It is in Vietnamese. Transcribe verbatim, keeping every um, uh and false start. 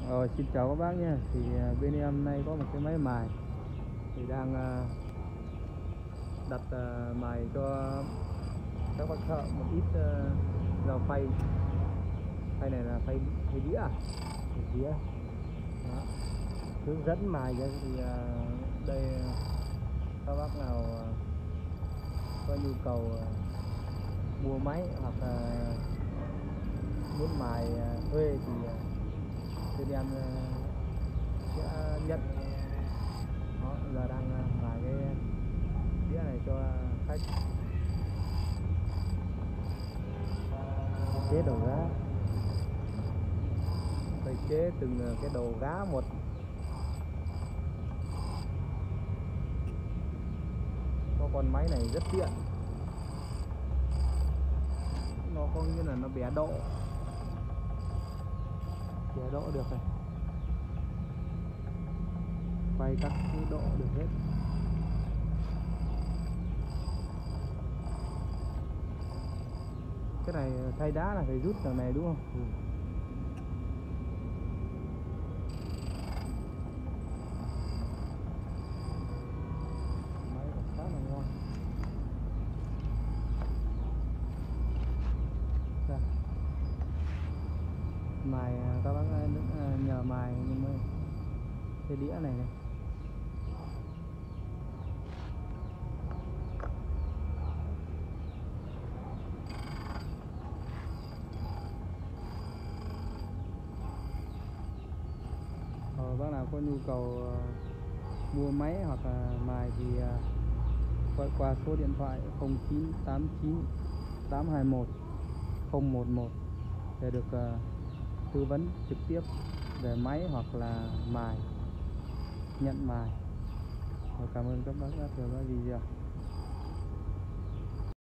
Rồi, xin chào các bác nhé. Thì à, bên em nay có một cái máy mài thì đang à, đặt à, mài cho các bác thợ một ít à, dao phay. Phay này là phay phay đĩa à? Phay đĩa. Đó. Hướng dẫn mài cho Thì à, đây các bác nào à, có nhu cầu à, mua máy hoặc là muốn mài à, thuê thì à, bên em à, sẽ nhận. Đó, giờ đang à, mài cái đĩa này cho khách. chế đầu gá. Phải chế từng cái đầu gá một. Có con máy này rất tiện, nó có nghĩa là nó bé độ bé độ được này, quay các cái độ được hết. Cái này thay đá là phải rút thằng này đúng không? Ừ. Máy còn khá là ngon. Đây. Mài các bác nhờ mài nhưng mà cái đĩa này này. Ờ, bác nào có nhu cầu uh, mua máy hoặc là mài thì uh, gọi qua số điện thoại không chín tám chín tám hai một không một một để được uh, tư vấn trực tiếp về máy hoặc là mài, nhận mài. Và cảm ơn các bác đã theo dõi video.